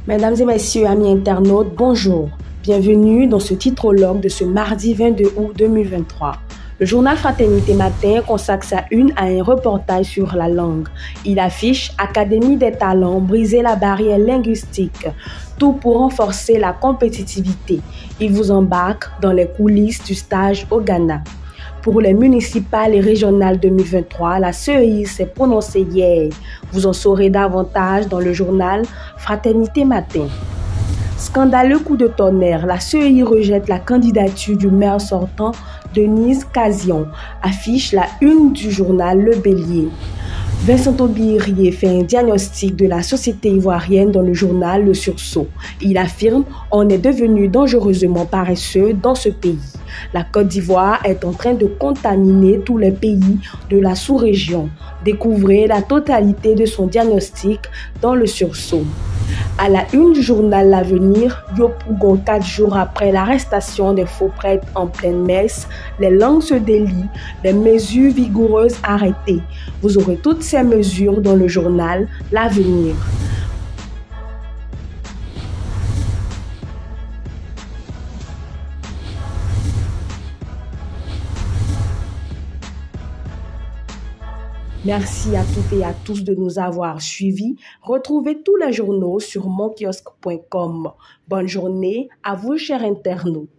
Mesdames et messieurs, amis internautes, bonjour. Bienvenue dans ce titrologue de ce mardi 22 août 2023. Le journal Fraternité Matin consacre sa une à un reportage sur la langue. Il affiche Académie des talents, briser la barrière linguistique, tout pour renforcer la compétitivité. Il vous embarque dans les coulisses du stage au Ghana. Pour les municipales et régionales 2023, la CEI s'est prononcée hier. Vous en saurez davantage dans le journal Fraternité Matin. Scandaleux coup de tonnerre, la CEI rejette la candidature du maire sortant Denise Cazion, affiche la une du journal Le Bélier. Vincent Aubirier fait un diagnostic de la société ivoirienne dans le journal Le Sursaut. Il affirme « On est devenu dangereusement paresseux dans ce pays ». La Côte d'Ivoire est en train de contaminer tous les pays de la sous-région. Découvrez la totalité de son diagnostic dans Le Sursaut. À la une du journal L'Avenir, Yopougon, 4 jours après l'arrestation des faux prêtres en pleine messe, les langues se délient, les mesures vigoureuses arrêtées. Vous aurez toutes ces mesures dans le journal L'Avenir. Merci à toutes et à tous de nous avoir suivis. Retrouvez tous les journaux sur monkiosque.com. Bonne journée à vous, chers internautes.